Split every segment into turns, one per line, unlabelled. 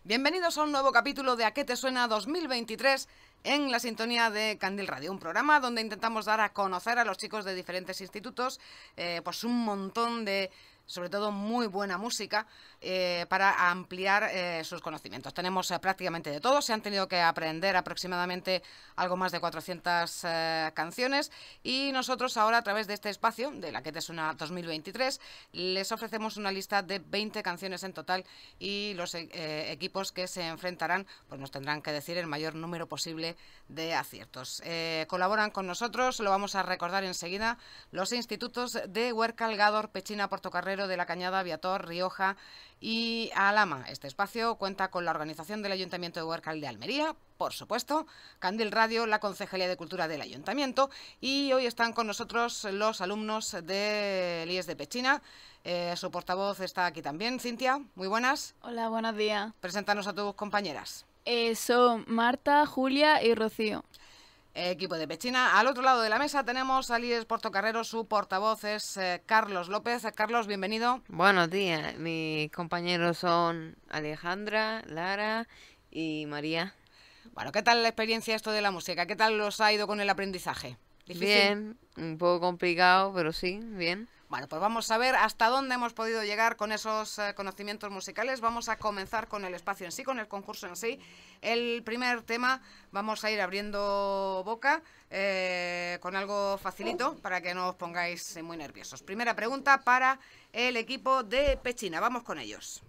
Bienvenidos a un nuevo capítulo de ¿A qué te suena 2023? En la sintonía de Candil Radio, un programa donde intentamos dar a conocer a los chicos de diferentes institutos pues un montón de, sobre todo, muy buena música para ampliar sus conocimientos. Tenemos prácticamente de todo, se han tenido que aprender aproximadamente algo más de 400 canciones y nosotros ahora a través de este espacio, de la que te suena 2023, les ofrecemos una lista de 20 canciones en total y los equipos que se enfrentarán pues nos tendrán que decir el mayor número posible de aciertos. Colaboran con nosotros, lo vamos a recordar enseguida, los institutos de Huércal, Gádor, Pechina, Portocarrero, de la Cañada, Viator, Rioja y Alhama. Este espacio cuenta con la organización del Ayuntamiento de Huércal de Almería, por supuesto, Candil Radio, la Concejalía de Cultura del Ayuntamiento, y hoy están con nosotros los alumnos de IES de Pechina. Su portavoz está aquí también. Cintia, muy buenas.
Hola, buenos días.
Preséntanos a tus compañeras.
Son Marta, Julia y Rocío.
Equipo de Pechina. Al otro lado de la mesa tenemos al IES Portocarrero. Su portavoz es Carlos López. Carlos, bienvenido.
Buenos días. Mis compañeros son Alejandra, Lara y María.
Bueno, ¿qué tal la experiencia esto de la música? ¿Qué tal os ha ido con el aprendizaje? ¿Difícil?
Bien, un poco complicado, pero sí, bien.
Bueno, pues vamos a ver hasta dónde hemos podido llegar con esos conocimientos musicales. Vamos a comenzar con el espacio en sí, con el concurso en sí. El primer tema, vamos a ir abriendo boca con algo facilito para que no os pongáis muy nerviosos. Primera pregunta para el equipo de Pechina. Vamos con ellos.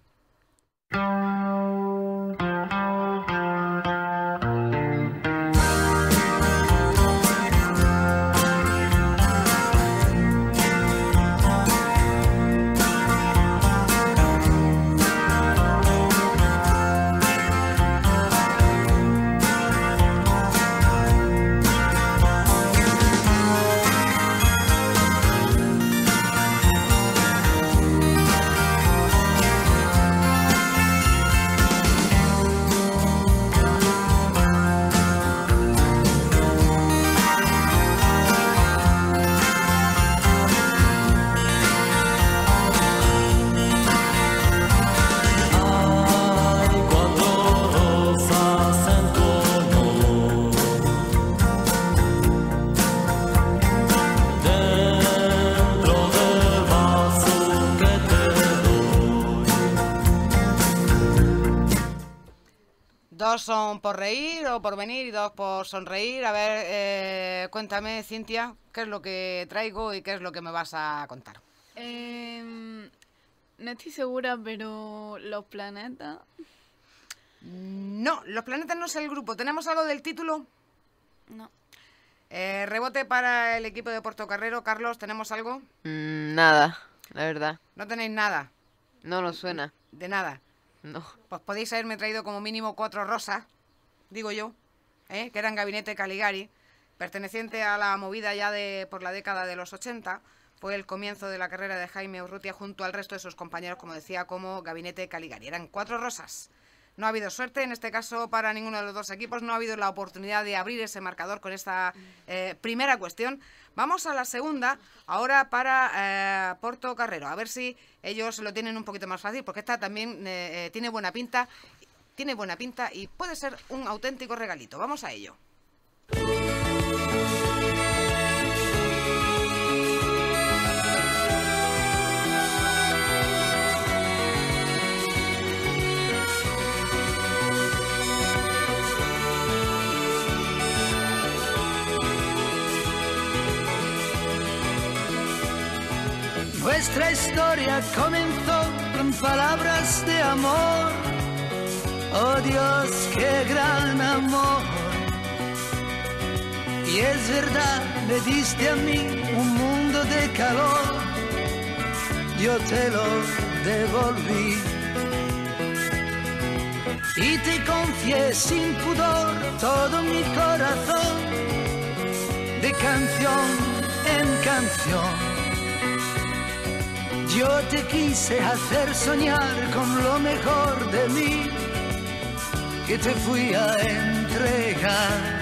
Dos son por reír o por venir y dos por sonreír. A ver, cuéntame, Cintia, qué es lo que traigo y qué es lo que me vas a contar.
No estoy segura, pero los planetas...
No, los planetas no es el grupo. ¿Tenemos algo del título?
No.
Rebote para el equipo de Portocarrero. Carlos, ¿tenemos algo?
Nada, la verdad.
No tenéis nada.
No nos suena.
De nada.
No.
Pues podéis haberme traído como mínimo 4 rosas, digo yo, que eran Gabinete Caligari, perteneciente a la movida ya por la década de los 80. Fue el comienzo de la carrera de Jaime Urrutia junto al resto de sus compañeros, como decía, como Gabinete Caligari. Eran 4 rosas. No ha habido suerte, en este caso, para ninguno de los dos equipos. No ha habido la oportunidad de abrir ese marcador con esta primera cuestión. Vamos a la segunda, ahora para Portocarrero. A ver si ellos lo tienen un poquito más fácil, porque esta también tiene buena pinta. Tiene buena pinta y puede ser un auténtico regalito. Vamos a ello.
Nuestra historia comenzó con palabras de amor. Oh Dios, qué gran amor. Y es verdad, me diste a mí un mundo de calor. Yo te lo devolví. Y te confié sin pudor todo mi corazón, de canción en canción. Yo te quise hacer soñar con lo mejor de mí, que te fui a entregar.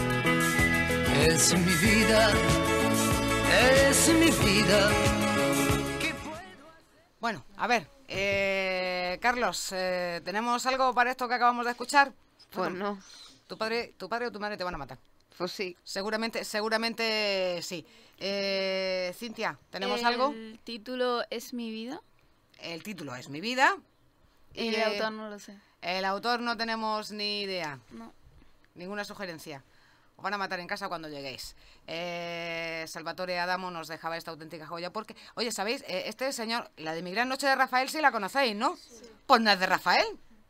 Es mi vida, es mi vida.
Bueno, a ver, Carlos, ¿tenemos algo para esto que acabamos de escuchar?
Pues no.
¿Tu padre o tu madre te van a matar?
Pues sí.
Seguramente sí. Cintia, ¿tenemos algo?
El título es Mi vida.
El título es Mi vida.
Y el autor no lo sé.
El autor no tenemos ni idea.
No.
Ninguna sugerencia. Os van a matar en casa cuando lleguéis. Salvatore Adamo nos dejaba esta auténtica joya porque, oye, ¿sabéis? Este señor, la de Mi gran noche de Rafael, sí la conocéis, ¿no? Sí. Pues no es de Rafael.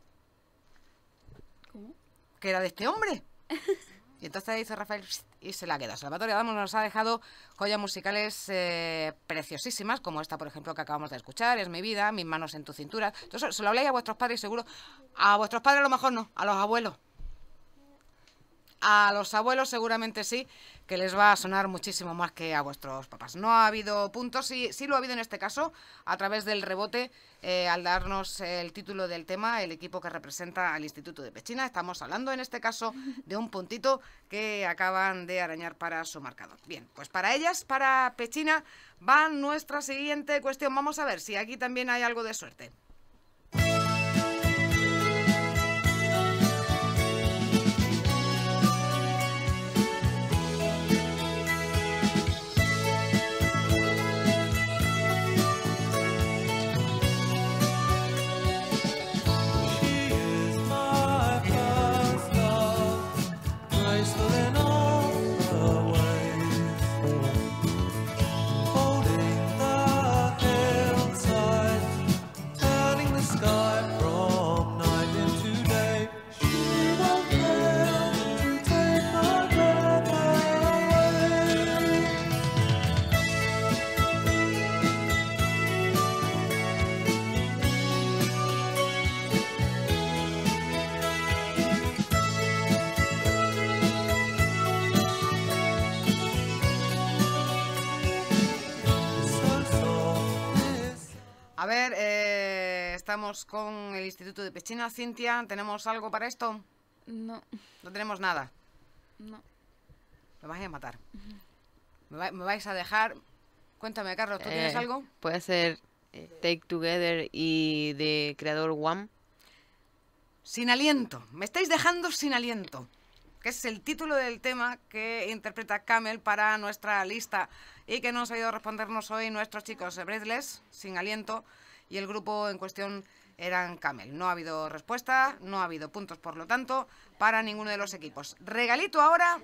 ¿Cómo?
Que era de este hombre. Y entonces dice Rafael y se la queda. Salvatore Adamo nos ha dejado joyas musicales preciosísimas, como esta, por ejemplo, que acabamos de escuchar, Es mi vida, Mis manos en tu cintura. Entonces, se lo habláis a vuestros padres, seguro. A vuestros padres a lo mejor no, a los abuelos. A los abuelos seguramente sí, que les va a sonar muchísimo más que a vuestros papás. No ha habido puntos, sí lo ha habido en este caso, a través del rebote, al darnos el título del tema, el equipo que representa al Instituto de Pechina. Estamos hablando en este caso de un puntito que acaban de arañar para su marcador. Bien, pues para ellas, para Pechina, va nuestra siguiente cuestión. Vamos a ver si aquí también hay algo de suerte. A ver, estamos con el Instituto de Pechina. Cintia, ¿tenemos algo para esto?
No.
No tenemos nada.
No.
Me vais a matar. Me vais a dejar... Cuéntame, Carlos, ¿tú tienes algo?
Puede ser Take Together y de creador One.
Sin aliento. Me estáis dejando sin aliento. Que es el título del tema que interpreta Camel para nuestra lista y que nos ha ido a respondernos hoy nuestros chicos Breathless, Sin aliento, y el grupo en cuestión eran Camel. No ha habido respuesta, no ha habido puntos, por lo tanto, para ninguno de los equipos. Regalito ahora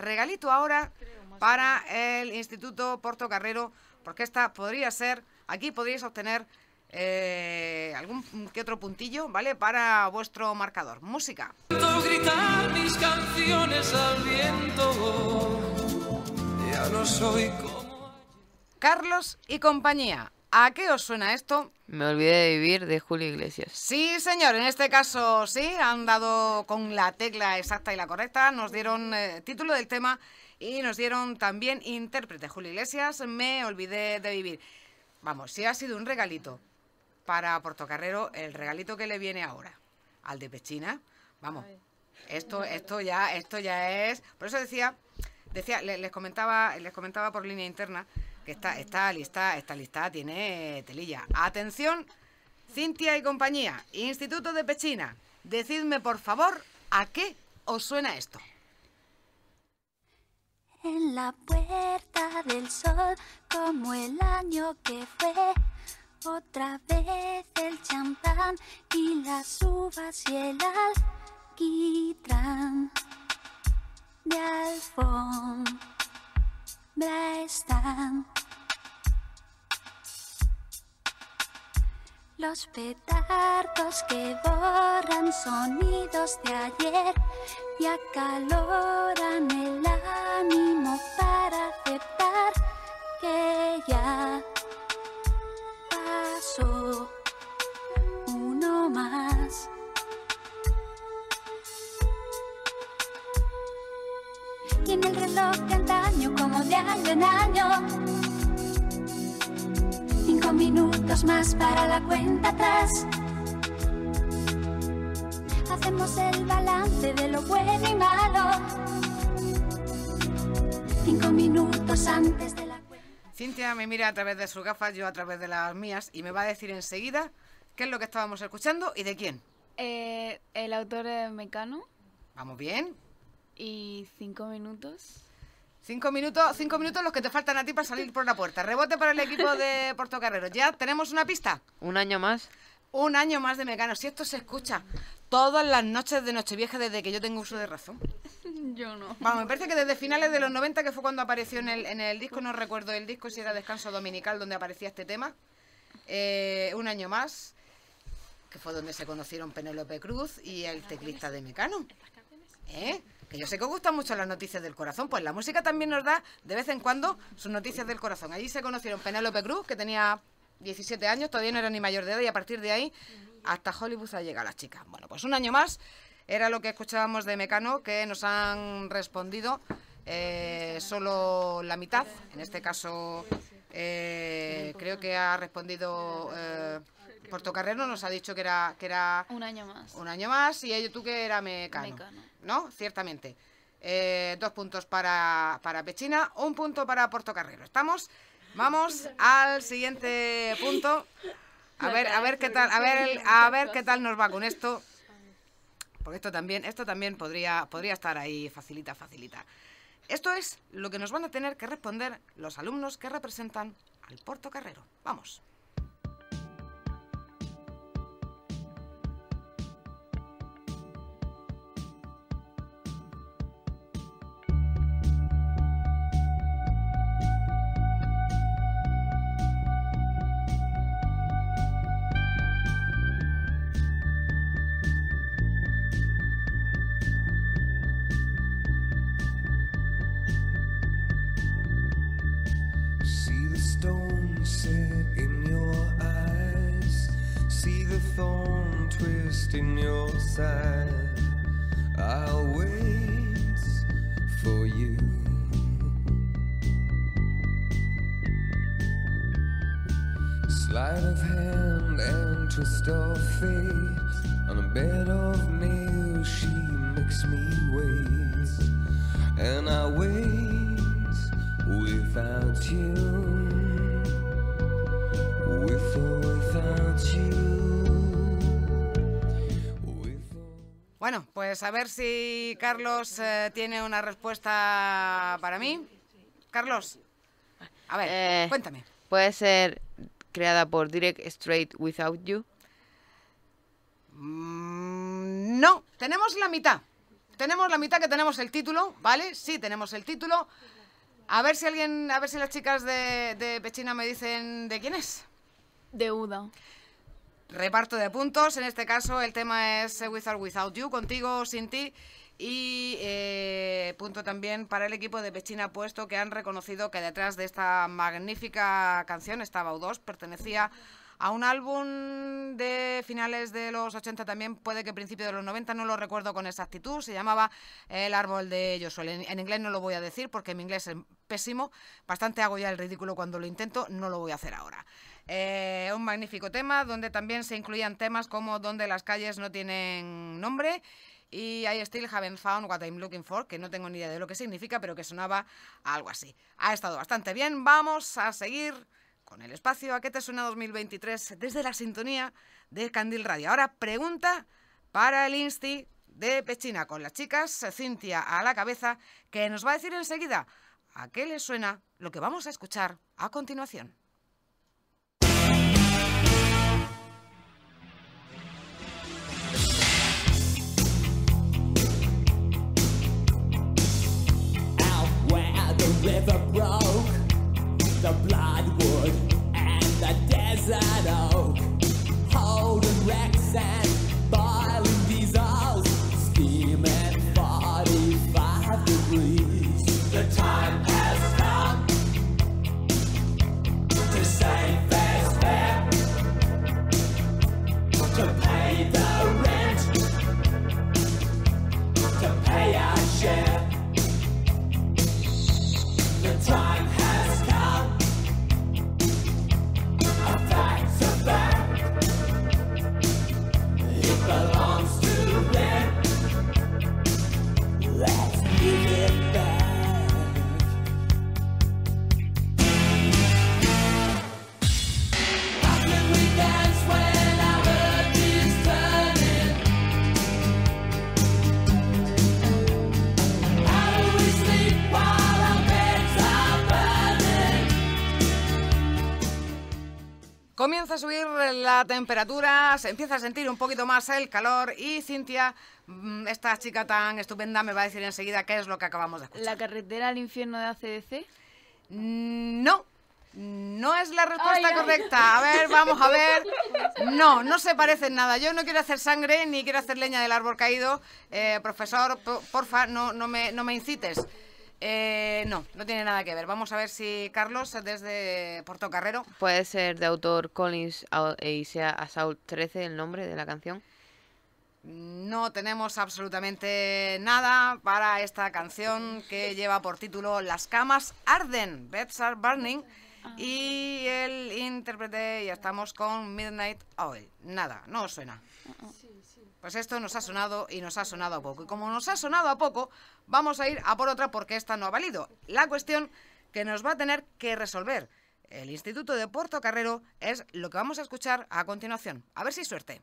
para el Instituto Portocarrero, porque esta podría ser, aquí podríais obtener algún que otro puntillo, ¿vale? Para vuestro marcador. Música.
Gritar mis canciones al viento. Ya no soy como...
Carlos y compañía. ¿A qué os suena esto?
Me olvidé de vivir, de Julio Iglesias.
Sí, señor, en este caso sí, han dado con la tecla exacta y la correcta, nos dieron título del tema y nos dieron también intérprete. Julio Iglesias, Me olvidé de vivir. Vamos, si ha sido un regalito para Portocarrero, el regalito que le viene ahora al de Pechina, vamos, esto ya es... Por eso decía, les comentaba por línea interna que esta lista tiene telilla. Atención, Cintia y compañía, Instituto de Pechina, decidme por favor a qué os suena esto.
En la puerta del sol, como el año que fue, otra vez el champán y las uvas y el alquitrán de alfombra están. Los petardos que borran sonidos de ayer y acaloran el ánimo para aceptar que ya pasó uno más. Y en el reloj de antaño, como de año en año, 5 minutos más para la cuenta atrás. Hacemos el balance de lo bueno y malo. 5 minutos antes de la cuenta.
Cintia me mira a través de sus gafas, yo a través de las mías, y me va a decir enseguida ¿Qué es lo que estábamos escuchando y de quién?
El autor es Mecano
¿Vamos bien?
y 5 minutos.
5 minutos los que te faltan a ti para salir por la puerta. Rebote para el equipo de Portocarrero. ¿Ya tenemos una pista?
¿Un año más?
Un año más de Mecano. Si esto se escucha todas las noches de Nochevieja desde que yo tengo uso de razón.
Yo no.
Vamos, me parece que desde finales de los 90, que fue cuando apareció en el disco, no recuerdo el disco, si era Descanso Dominical, donde aparecía este tema. Un año más, que fue donde se conocieron Penélope Cruz y el teclista de Mecano. Que yo sé que os gustan mucho las noticias del corazón, pues la música también nos da de vez en cuando sus noticias del corazón. Allí se conocieron Penélope Cruz, que tenía 17 años, todavía no era ni mayor de edad, y a partir de ahí hasta Hollywood ha llegado las chicas. Bueno, pues un año más era lo que escuchábamos de Mecano, que nos han respondido solo la mitad. En este caso creo que ha respondido Portocarrero, nos ha dicho que era
Un año más.
un año más, y ello tú que era Mecano. ¿No? Ciertamente. 2 puntos para Pechina, 1 punto para Portocarrero. ¿Estamos? Vamos al siguiente punto. A ver qué tal, a ver qué tal nos va con esto. Porque esto también podría estar ahí facilita. Esto es lo que nos van a tener que responder los alumnos que representan al Portocarrero. Vamos.
See the stone set in your eyes, see the thorn twist in your side. I'll wait for you. Sleight of hand and twist of fate, on a bed of nails she makes me wait, and I wait without you, with or without you.
Bueno, pues a ver si Carlos tiene una respuesta para mí. Carlos, a ver, cuéntame.
Puede ser creada por Direct Straight Without You.
No, tenemos la mitad. Tenemos la mitad, que tenemos el título, ¿vale? Sí, tenemos el título. A ver si las chicas de Pechina me dicen de quién es.
De Uda.
Reparto de puntos, en este caso el tema es With or Without You, contigo o sin ti. Y punto también para el equipo de Pechina, puesto que han reconocido que detrás de esta magnífica canción estaba U2, pertenecía a un álbum de finales de los 80, también puede que principio de los 90, no lo recuerdo con exactitud, se llamaba El árbol de Joshua. En inglés no lo voy a decir porque mi inglés es pésimo, bastante hago ya el ridículo cuando lo intento, no lo voy a hacer ahora. Un magnífico tema donde también se incluían temas como Donde las calles no tienen nombre y I Still Haven't Found What I'm Looking For, que no tengo ni idea de lo que significa, pero que sonaba algo así. Ha estado bastante bien, vamos a seguir con el espacio ¿A qué te suena 2023? Desde la sintonía de Candil Radio. Ahora pregunta para el Insti de Pechina, con las chicas, Cintia a la cabeza, que nos va a decir enseguida a qué le suena lo que vamos a escuchar a continuación.
River broke, the bloodwood and the desert oak, holding wrecks and boiling diesels, steaming 45 degrees. The time has come to save fair's fare, to pay the rent, to pay our share. The time has come, a fact's a fact, it belongs
Comienza a subir la temperatura, se empieza a sentir un poquito más el calor y Cintia, esta chica tan estupenda, me va a decir enseguida qué es lo que acabamos de escuchar.
¿La carretera al infierno de AC/DC?
No, no es la respuesta correcta. A ver, vamos a ver. No, no se parece en nada. Yo no quiero hacer sangre ni quiero hacer leña del árbol caído. Profesor, porfa, no me incites. No tiene nada que ver. Vamos a ver si Carlos, desde Portocarrero.
Puede ser de autor Collins y sea Assault 13 el nombre de la canción.
No tenemos absolutamente nada para esta canción que lleva por título Las camas arden, Beds Are Burning, y el intérprete, ya estamos con Midnight Oil. Nada, no os suena. Pues esto nos ha sonado y nos ha sonado a poco. Y como nos ha sonado a poco, vamos a ir a por otra porque esta no ha valido. La cuestión que nos va a tener que resolver el Instituto de Portocarrero es lo que vamos a escuchar a continuación. A ver si hay suerte.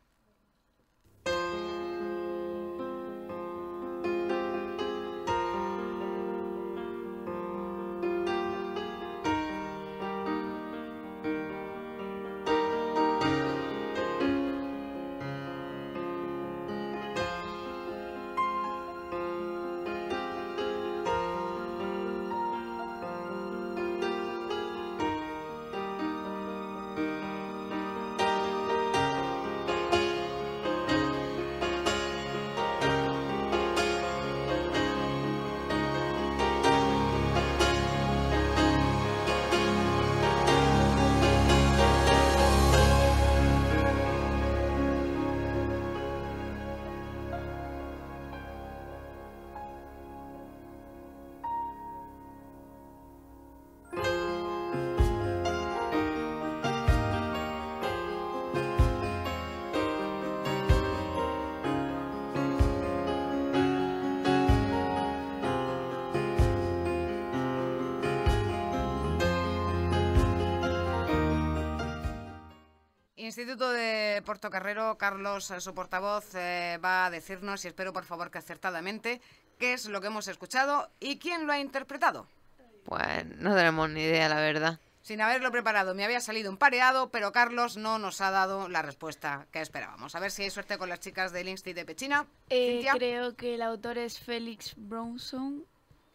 Instituto de Portocarrero, Carlos, su portavoz, va a decirnos, y espero por favor que acertadamente, qué es lo que hemos escuchado y quién lo ha interpretado.
Pues no tenemos ni idea, la verdad.
Sin haberlo preparado, me había salido un pareado, pero Carlos no nos ha dado la respuesta que esperábamos. A ver si hay suerte con las chicas del Insti de Pechina. Cintia.
Creo que el autor es Felix Bronson.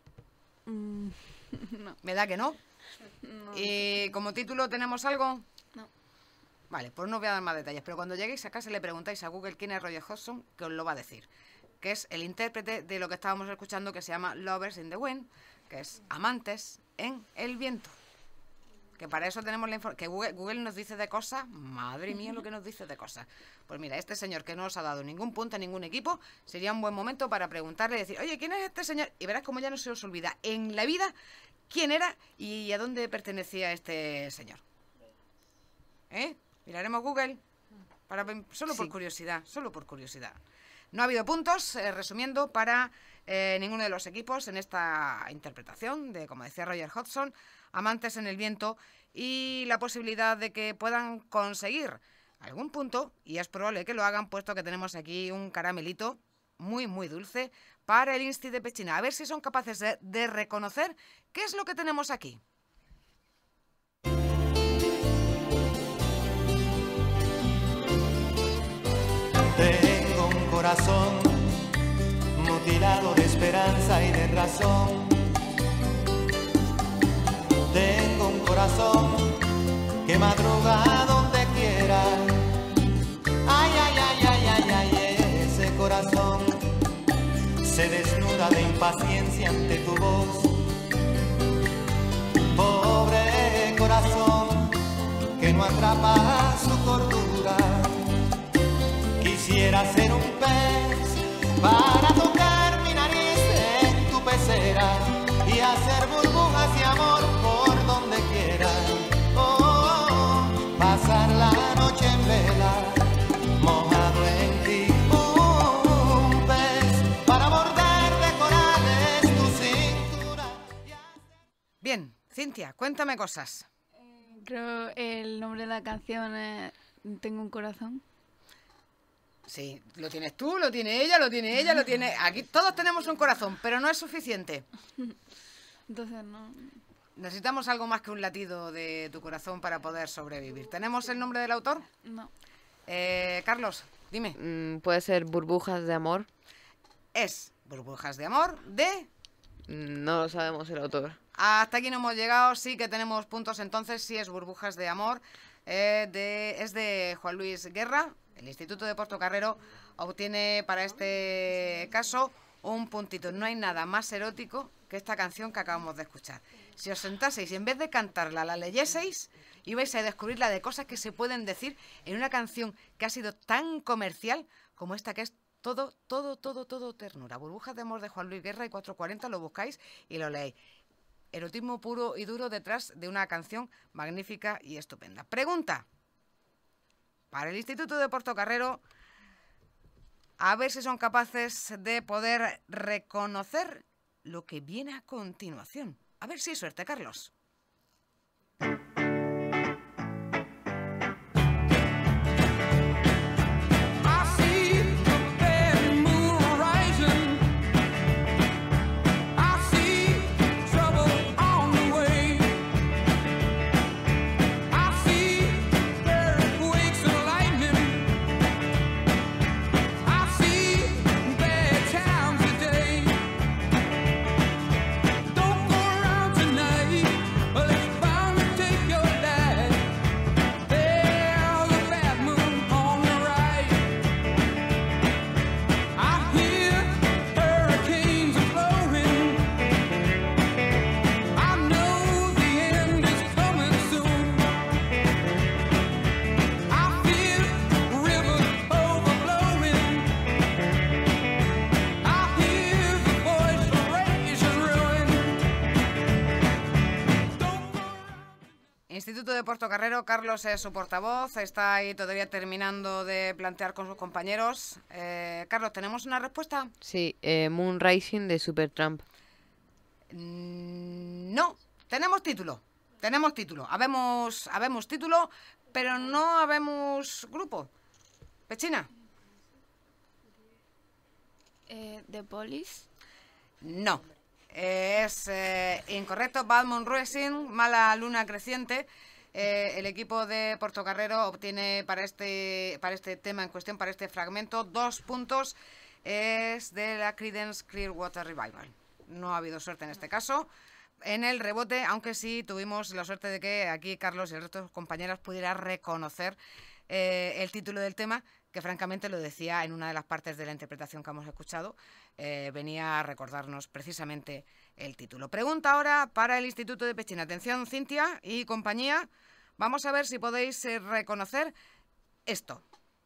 No.
¿Me da que no? ¿Y como título tenemos algo?
No.
Vale, pues no voy a dar más detalles, pero cuando lleguéis a casa le preguntáis a Google quién es Roger Hodgson, que os lo va a decir. Que es el intérprete de lo que estábamos escuchando, que se llama Lovers in the Wind, que es Amantes en el Viento. Que para eso tenemos la información. Que Google nos dice de cosas. Madre mía, lo que nos dice de cosas. Pues mira, este señor que no os ha dado ningún punto a ningún equipo, sería un buen momento para preguntarle y decir, oye, ¿quién es este señor? Y verás como ya no se os olvida en la vida quién era y a dónde pertenecía este señor. Miraremos Google. Solo por curiosidad, solo por curiosidad. No ha habido puntos, resumiendo, para ninguno de los equipos en esta interpretación de, como decía Roger Hodgson, Amantes en el Viento, y la posibilidad de que puedan conseguir algún punto, y es probable que lo hagan, puesto que tenemos aquí un caramelito muy, muy dulce para el Insti de Pechina. A ver si son capaces de reconocer qué es lo que tenemos aquí.
Tengo un corazón mutilado de esperanza y de razón. Tengo un corazón que madruga donde quiera. Ay, ay, ay, ay, ay, ay, ese corazón se desnuda de impaciencia ante tu voz. Pobre corazón que no atrapa su cordura. Quisiera ser un pez para tocar mi nariz en tu pecera y hacer burbujas de amor por donde quiera. Pasar la noche en vela, mojado en ti. Un pez para bordar de corales tu cintura.
Bien, Cintia, cuéntame cosas.
Creo el nombre de la canción es Tengo un corazón.
Sí, lo tienes tú, lo tiene ella, lo tiene ella, lo tiene... Aquí todos tenemos un corazón, pero no es suficiente.
Entonces no.
Necesitamos algo más que un latido de tu corazón para poder sobrevivir. ¿Tenemos el nombre del autor?
No.
Carlos, dime.
Puede ser Burbujas de Amor.
Es Burbujas de Amor de...
No lo sabemos el autor.
Hasta aquí no hemos llegado, sí que tenemos puntos entonces, sí es Burbujas de Amor. Es de Juan Luis Guerra. El Instituto de Portocarrero obtiene para este caso un puntito. No hay nada más erótico que esta canción que acabamos de escuchar. Si os sentaseis y en vez de cantarla la leyeseis, ibais a descubrir la de cosas que se pueden decir en una canción que ha sido tan comercial como esta, que es todo ternura. Burbujas de Amor de Juan Luis Guerra y 440, lo buscáis y lo leéis. Erotismo puro y duro detrás de una canción magnífica y estupenda. Pregunta para el Instituto de Portocarrero, a ver si son capaces de poder reconocer lo que viene a continuación. A ver si hay suerte, Carlos. Instituto de Portocarrero, Carlos es su portavoz, está ahí todavía terminando de plantear con sus compañeros. Carlos, ¿tenemos una respuesta?
Sí, Moon Rising de Supertramp.
No, tenemos título. Habemos título, pero no habemos grupo. Pechina.
The Police.
No. Es incorrecto. Bad Moon Rising, Mala Luna Creciente. El equipo de Portocarrero obtiene para este tema en cuestión, para este fragmento, 2 puntos. Es de la Creedence Clearwater Revival. No ha habido suerte en este caso en el rebote, aunque sí tuvimos la suerte de que aquí Carlos y el resto de sus compañeras pudieran reconocer el título del tema, que francamente lo decía en una de las partes de la interpretación que hemos escuchado. Venía a recordarnos precisamente el título. Pregunta ahora para el Instituto de Pechina. Atención, Cintia y compañía. Vamos a ver si podéis reconocer esto.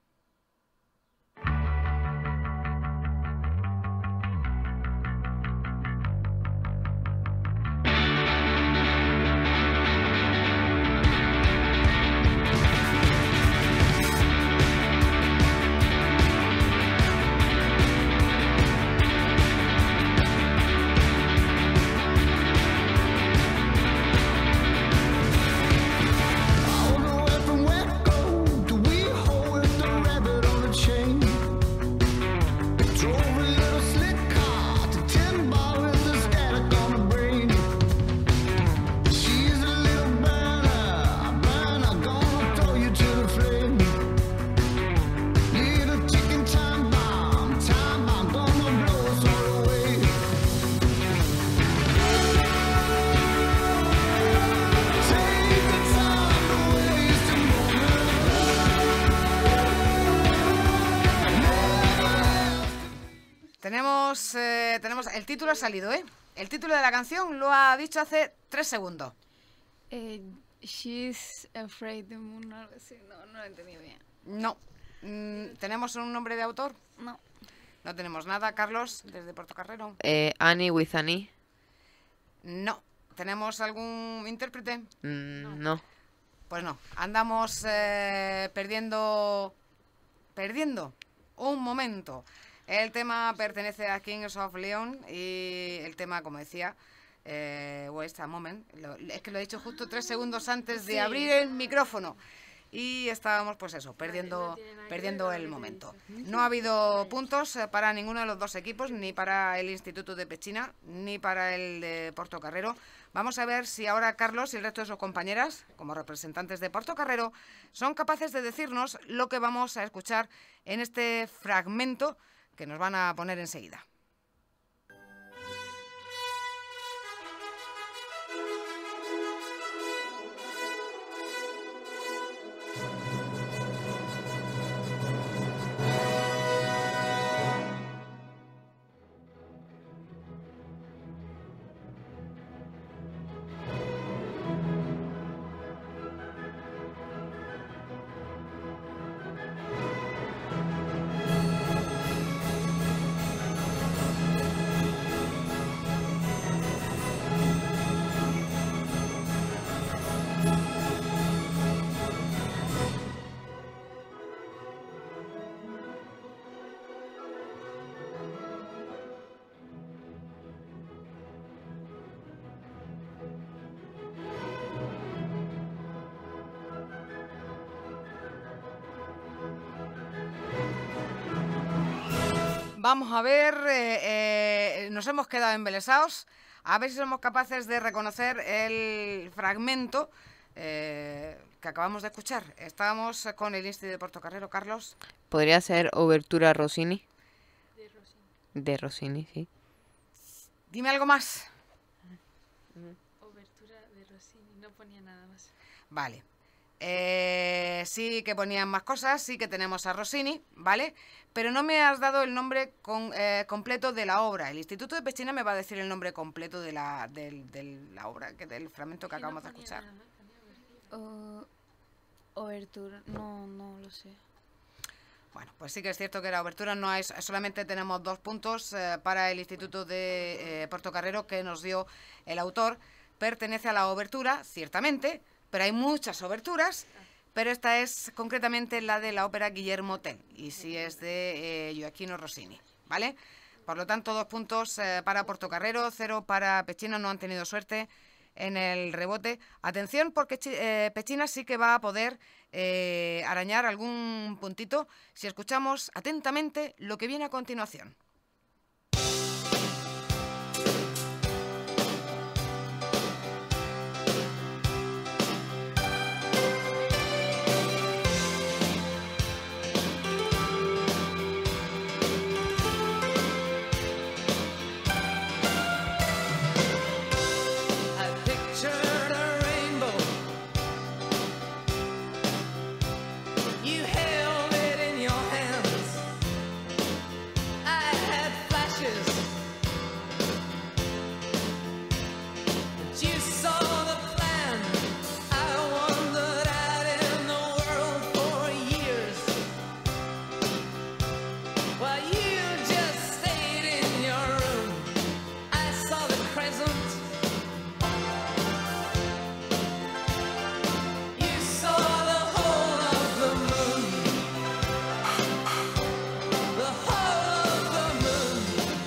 Tenemos el título ha salido, ¿eh? El título de la canción lo ha dicho hace 3 segundos.
She's Afraid the Moon, algo así. No lo he entendido bien.
No. ¿Tenemos un nombre de autor?
No.
No tenemos nada. Carlos, desde Portocarrero.
Annie with Annie.
No. ¿Tenemos algún intérprete?
No.
Pues no. Andamos perdiendo un momento. El tema pertenece a Kings of Leon y el tema, como decía, Waste a Moment. Es que lo he dicho justo 3 segundos antes de abrir el micrófono. y estábamos, pues eso,
no
perdiendo
tiene nada que ver
perdiendo
con lo
el
que te he
momento.
dicho.
No ha habido puntos para ninguno de los dos equipos, ni para el Instituto de Pechina, ni para el de Portocarrero. Vamos a ver si ahora Carlos y el resto de sus compañeras, como representantes de Portocarrero, son capaces de decirnos lo que vamos a escuchar en este fragmento que nos van a poner enseguida. Vamos a ver, nos hemos quedado embelesados, a ver si somos capaces de reconocer el fragmento que acabamos de escuchar. Estábamos con el Instituto de Portocarrero, Carlos.
¿Podría ser Obertura Rossini? De Rossini, sí.
Dime algo más.
Obertura de Rossini, no ponía nada más.
Vale. Sí que ponían más cosas, sí que tenemos a Rossini, ¿vale? Pero no me has dado el nombre completo de la obra. El Instituto de Pechina me va a decir el nombre completo de la obra, del fragmento que acabamos de escuchar.
Obertura, no lo sé.
Bueno, pues sí que es cierto que la obertura no es, solamente tenemos 2 puntos para el Instituto de Portocarrero que nos dio el autor. Pertenece a la obertura, ciertamente, pero hay muchas oberturas, pero esta es concretamente la de la ópera Guillermo Tell, y sí es de Gioachino Rossini, ¿vale? Por lo tanto, 2 puntos para Portocarrero, 0 para Pechina, no han tenido suerte en el rebote. Atención, porque Pechina sí que va a poder arañar algún puntito si escuchamos atentamente lo que viene a continuación.
I pictured a rainbow. You held it in your hands. I had flashes. But you saw the plan. I wandered out in the world for years. While you just stayed in your room. I saw the crescent. You saw the whole of the moon. The whole of the moon.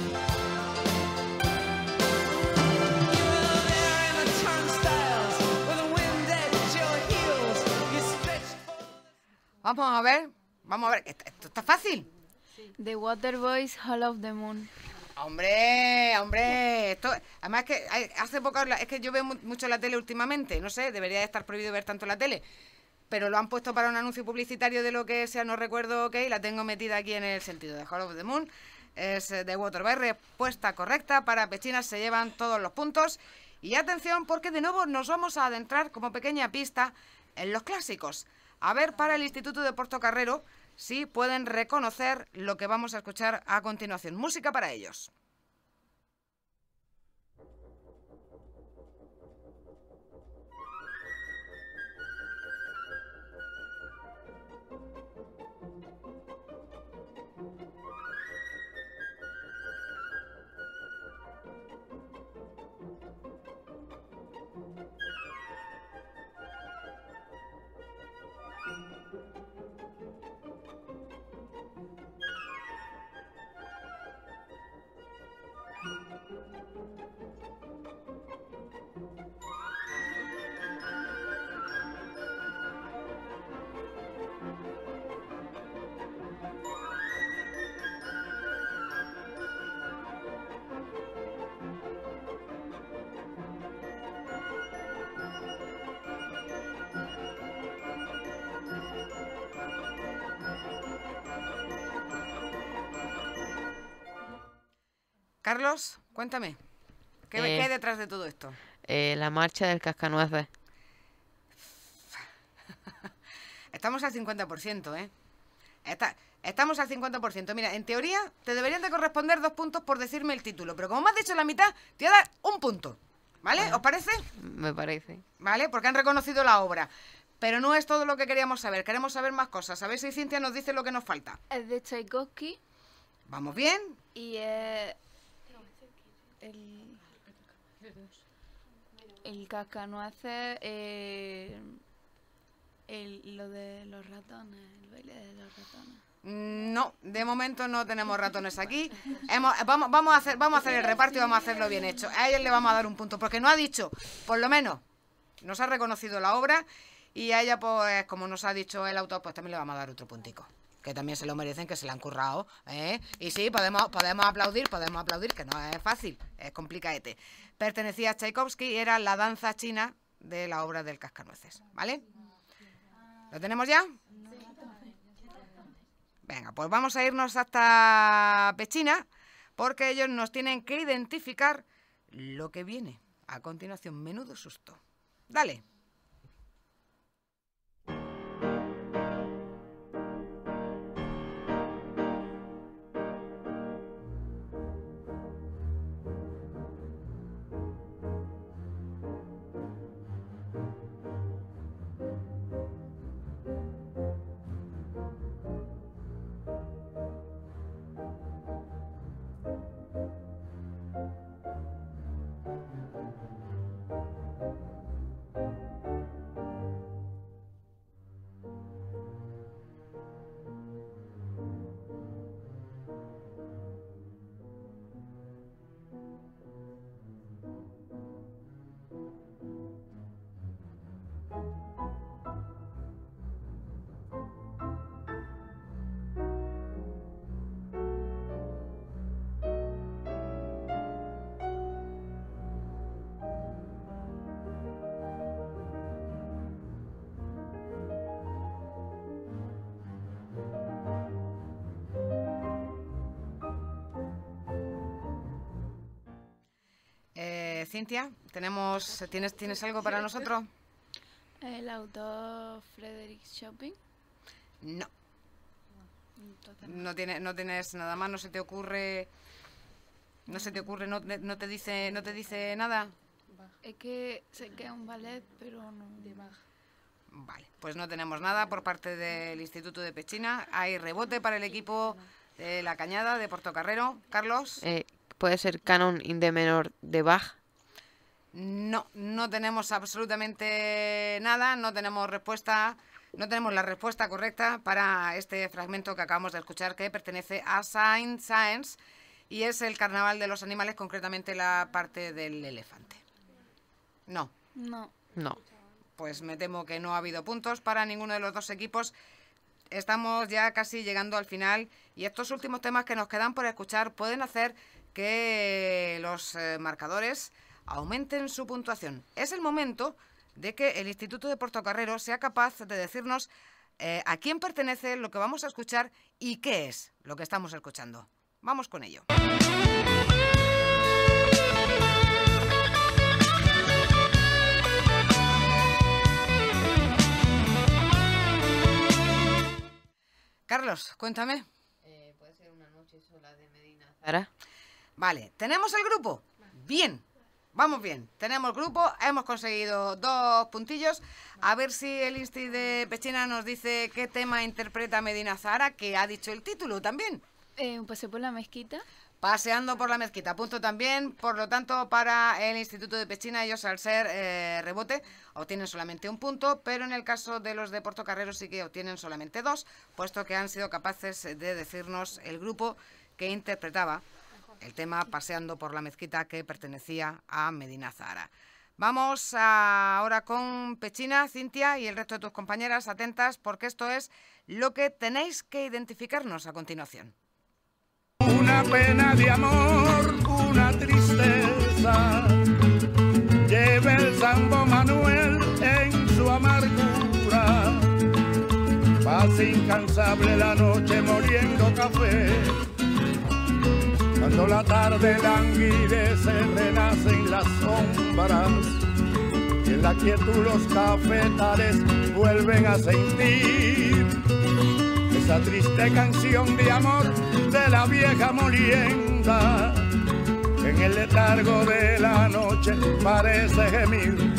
You were there in the turnstiles with the wind at your heels. You stretched for
Vamos a ver, esto está fácil.
The Waterboys Hall of the Moon.
Hombre, esto, además que hace poco, es que yo veo mucho la tele últimamente, no sé, debería de estar prohibido ver tanto la tele, pero lo han puesto para un anuncio publicitario de lo que sea, no recuerdo qué, y la tengo metida aquí en el sentido de Hall of the Moon, es de Waterboy, respuesta correcta para Pechina, se llevan todos los puntos, y atención porque de nuevo nos vamos a adentrar como pequeña pista en los clásicos, a ver para el Instituto de Portocarrero si pueden reconocer lo que vamos a escuchar a continuación, música para ellos. Carlos, cuéntame. ¿Qué hay detrás de todo esto?
La marcha del Cascanueces.
Estamos al 50%, ¿eh? Estamos al 50%. Mira, en teoría te deberían de corresponder 2 puntos por decirme el título, pero como me has dicho la mitad, te voy a dar 1 punto. ¿Vale?
Bueno,
¿os parece?
Me parece.
¿Vale? Porque han reconocido la obra. Pero no es todo lo que queríamos saber. Queremos saber más cosas. A ver si Cintia nos dice lo que nos falta.
Es de Tchaikovsky
¿Vamos bien?
y el Cascanueces, lo de los ratones, el baile de los ratones.
No, de momento no tenemos ratones aquí. Vamos a hacer el reparto y vamos a hacerlo bien hecho. A ella le vamos a dar 1 punto, porque no ha dicho, por lo menos, nos ha reconocido la obra, y a ella, pues, como nos ha dicho el autor, pues también le vamos a dar otro puntico. Que también se lo merecen, que se la han currado, ¿eh? Y sí, podemos aplaudir, que no es fácil, es complicadete. Pertenecía a Tchaikovsky y era la danza china de la obra del Cascanueces, ¿vale? ¿Lo tenemos ya? Venga, pues vamos a irnos hasta Pechina, porque ellos nos tienen que identificar lo que viene a continuación. Menudo susto. Dale. Cintia, ¿tienes algo para nosotros?
El autor Frederick Chopin.
No.
Entonces,
No tienes nada más, no te dice nada.
es que sé que es un ballet, pero no.
Vale, pues no tenemos nada por parte del Instituto de Pechina. Hay rebote para el equipo de La Cañada de Portocarrero. Carlos.
¿Puede ser Canon in D menor de Bach?
No tenemos absolutamente nada, no tenemos la respuesta correcta para este fragmento que acabamos de escuchar, que pertenece a Saint-Saëns y es el Carnaval de los Animales, concretamente la parte del elefante. No. Pues me temo que no ha habido puntos para ninguno de los dos equipos. Estamos ya casi llegando al final y estos últimos temas que nos quedan por escuchar pueden hacer que los marcadores aumenten su puntuación. Es el momento de que el Instituto de Portocarrero sea capaz de decirnos a quién pertenece lo que vamos a escuchar y qué es lo que estamos escuchando. Vamos con ello. Carlos, cuéntame.
¿Puede ser Una noche sola de Medina Zara?
Vale, ¿tenemos el grupo? Bien, vamos bien. Tenemos grupo, hemos conseguido 2 puntillos. A ver si el Insti de Pechina nos dice qué tema interpreta Medina Zahara, que ha dicho el título también.
Un paseo por la mezquita.
Paseando por la mezquita, punto también. Por lo tanto, para el Instituto de Pechina, ellos al ser rebote obtienen solamente 1 punto, pero en el caso de los de Portocarrero sí que obtienen solamente 2, puesto que han sido capaces de decirnos el grupo que interpretaba el tema Paseando por la mezquita, que pertenecía a Medina Zahara. Vamos ahora con Pechina, Cintia y el resto de tus compañeras, atentas, porque esto es lo que tenéis que identificarnos a continuación.
Una pena de amor, una tristeza, lleva el Sambo Manuel en su amargura, pasa incansable la noche moliendo café, Cuando la tarde languidece, renacen las sombras y en la quietud los cafetales vuelven a sentir esa triste canción de amor de la vieja molienda que en el letargo de la noche parece gemir.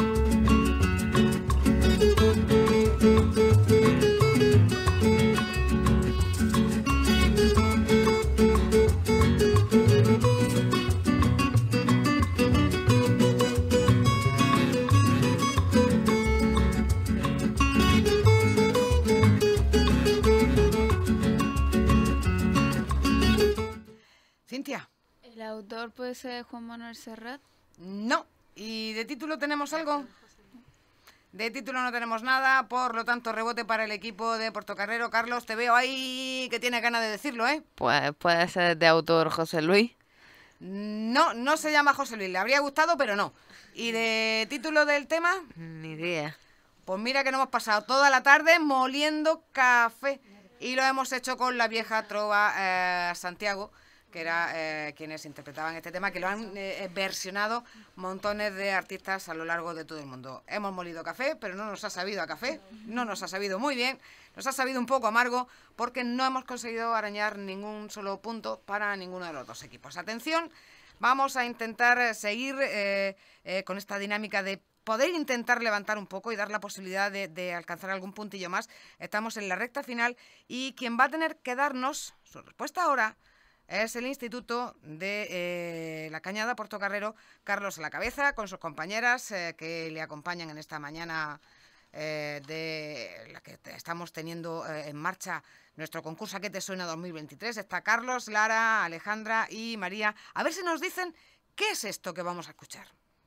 Cintia.
¿El autor puede ser Juan Manuel Serrat?
No. ¿Y de título tenemos algo? De título no tenemos nada, por lo tanto rebote para el equipo de Portocarrero. Carlos, te veo ahí que tiene ganas de decirlo, ¿eh?
Pues puede ser de autor José Luis.
No, no se llama José Luis, le habría gustado, pero no. ¿Y de título del tema?
Ni idea.
Pues mira que nos hemos pasado toda la tarde moliendo café y lo hemos hecho con la vieja trova Santiago, que era quienes interpretaban este tema, que lo han versionado montones de artistas a lo largo de todo el mundo. Hemos molido café, pero no nos ha sabido a café, no nos ha sabido muy bien, nos ha sabido un poco amargo, porque no hemos conseguido arañar ningún solo punto para ninguno de los dos equipos. Atención, vamos a intentar seguir con esta dinámica de poder intentar levantar un poco y dar la posibilidad de alcanzar algún puntillo más. Estamos en la recta final y quien va a tener que darnos su respuesta ahora es el Instituto de La Cañada, Portocarrero, Carlos a la cabeza, con sus compañeras que le acompañan en esta mañana de la que estamos teniendo en marcha nuestro concurso ¿A qué te suena 2023? Está Carlos, Lara, Alejandra y María. A ver si nos dicen qué es esto que vamos a escuchar.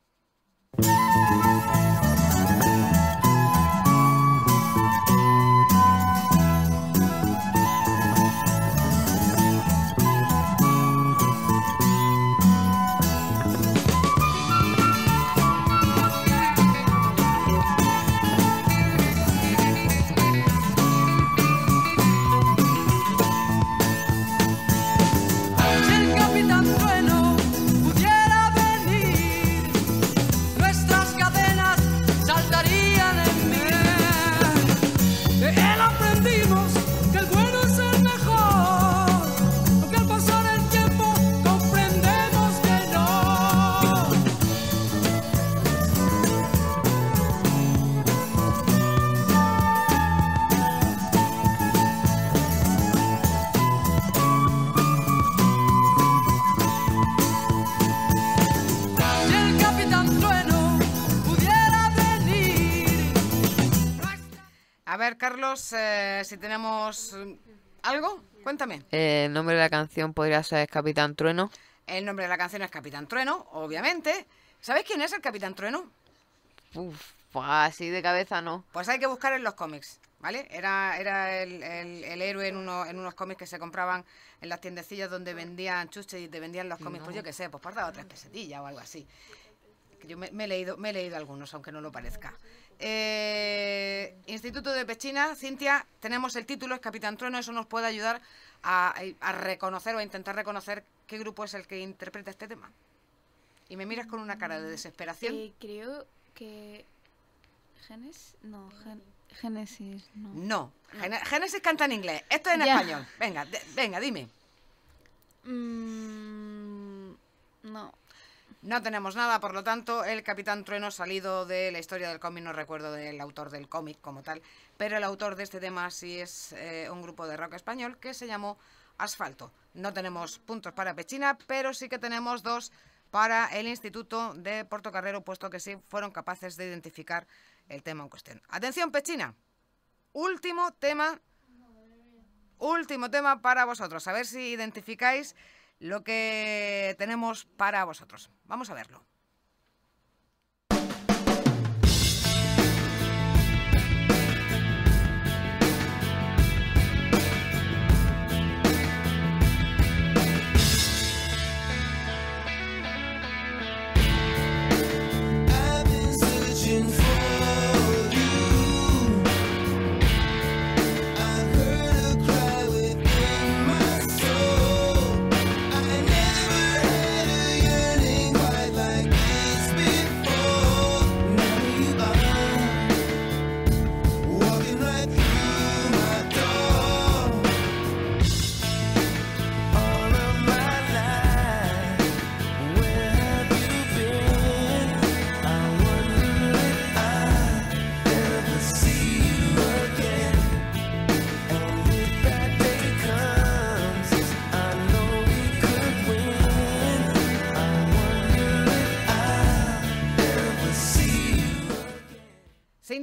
A ver, Carlos, si tenemos algo, cuéntame.
El nombre de la canción podría ser Capitán Trueno.
El nombre de la canción es Capitán Trueno, obviamente. ¿Sabéis quién es el Capitán Trueno?
Uf, pues así de cabeza no.
Pues hay que buscar en los cómics, ¿vale? Era el héroe en unos cómics que se compraban en las tiendecillas donde vendían chuches y te vendían los cómics, pues yo qué sé, pues por dar 3 pesetillas o algo así. Yo me he leído algunos, aunque no lo parezca. Instituto de Pechina, Cintia, tenemos el título, es Capitán Trueno, eso nos puede ayudar a reconocer o a intentar reconocer qué grupo es el que interpreta este tema. Y me miras con una cara de desesperación.
Creo que... Génesis, no.
No, Génesis canta en inglés, esto es en español. Venga, dime.
No.
No tenemos nada, por lo tanto, el Capitán Trueno salido de la historia del cómic, no recuerdo del autor del cómic como tal, pero el autor de este tema sí es un grupo de rock español que se llamó Asfalto. No tenemos puntos para Pechina, pero sí que tenemos 2 para el Instituto de Portocarrero, puesto que sí fueron capaces de identificar el tema en cuestión. Atención, Pechina, último tema para vosotros, a ver si identificáis lo que tenemos para vosotros. Vamos a verlo.
Never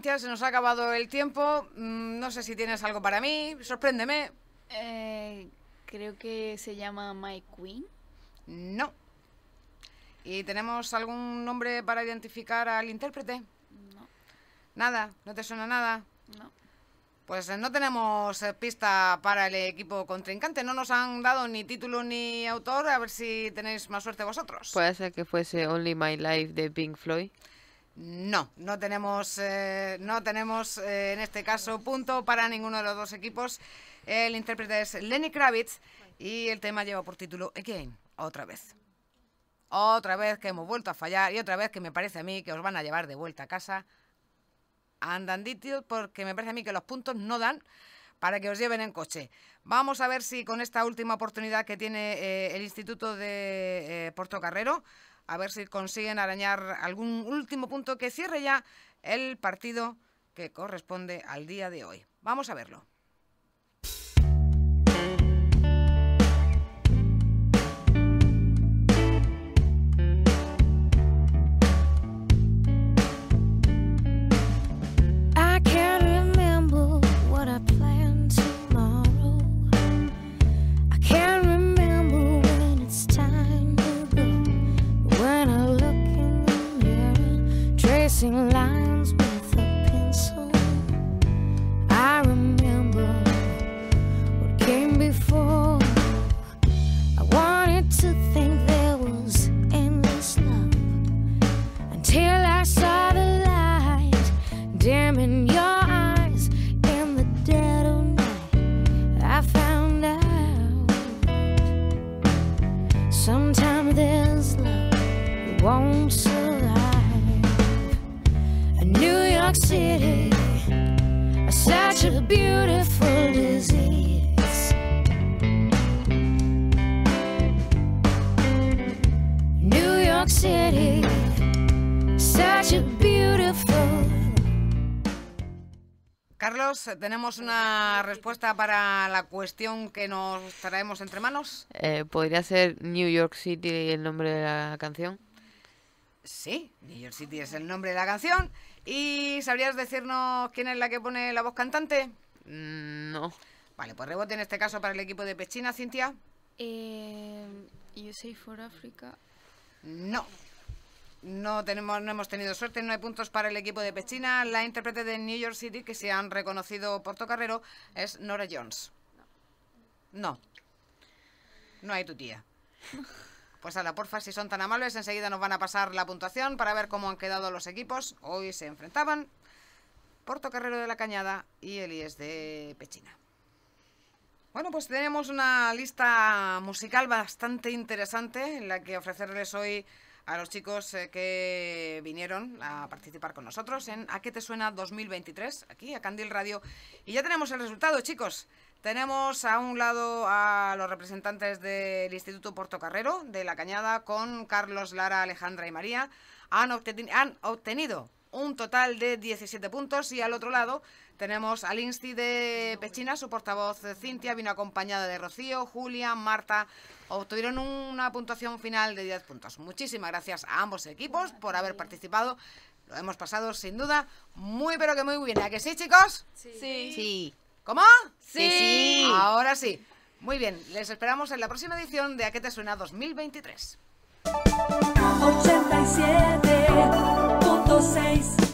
Cintia, se nos ha acabado el tiempo. No sé si tienes algo para mí. Sorpréndeme.
Creo que se llama My Queen.
No. ¿Y tenemos algún nombre para identificar al intérprete?
No.
Nada, ¿no te suena nada?
No.
Pues no tenemos pista para el equipo contrincante. No nos han dado ni título ni autor. A ver si tenéis más suerte vosotros.
Puede ser que fuese Only My Life de Pink Floyd.
No tenemos en este caso punto para ninguno de los dos equipos. El intérprete es Lenny Kravitz y el tema lleva por título Again, otra vez. Otra vez que hemos vuelto a fallar y otra vez que me parece a mí que os van a llevar de vuelta a casa andandito, porque me parece a mí que los puntos no dan para que os lleven en coche. Vamos a ver si con esta última oportunidad que tiene el Instituto de Portocarrero, a ver si consiguen arañar algún último punto que cierre ya el partido que corresponde al día de hoy. Vamos a verlo.
Lines with a pencil. I remember what came before. I wanted to think there was endless love until I saw the light dim in your eyes in the dead of night. I found out sometimes there's love that won't survive. New York City, such a beautiful disease. New York City, such a beautiful.
Carlos, ¿tenemos una respuesta para la cuestión que nos traemos entre manos?
¿Podría ser New York City el nombre de la canción?
Sí, New York City es el nombre de la canción. ¿Y sabrías decirnos quién es la que pone la voz cantante?
No.
Vale, pues rebote en este caso para el equipo de Pechina, Cintia.
USA for Africa.
No. No hemos tenido suerte, no hay puntos para el equipo de Pechina. La intérprete de New York City que se han reconocido Portocarrero es Norah Jones. No. No hay tu tía. Pues ala, porfa, si son tan amables, enseguida nos van a pasar la puntuación para ver cómo han quedado los equipos. Hoy se enfrentaban Portocarrero de la Cañada y el IES de Pechina. Bueno, pues tenemos una lista musical bastante interesante en la que ofrecerles hoy a los chicos que vinieron a participar con nosotros en ¿A qué te suena 2023? Aquí, a Candil Radio. Y ya tenemos el resultado, chicos. Tenemos a un lado a los representantes del Instituto Portocarrero de la Cañada con Carlos, Lara, Alejandra y María. Han obtenido un total de 17 puntos y al otro lado tenemos al Insti de Pechina, su portavoz Cintia, vino acompañada de Rocío, Julia, Marta. Obtuvieron una puntuación final de 10 puntos. Muchísimas gracias a ambos equipos por haber participado. Lo hemos pasado sin duda muy pero que muy bien. ¿A que sí, chicos?
Sí.
¿Cómo?
Sí.
Ahora sí. Muy bien, les esperamos en la próxima edición de ¿A qué te suena 2023?
87.6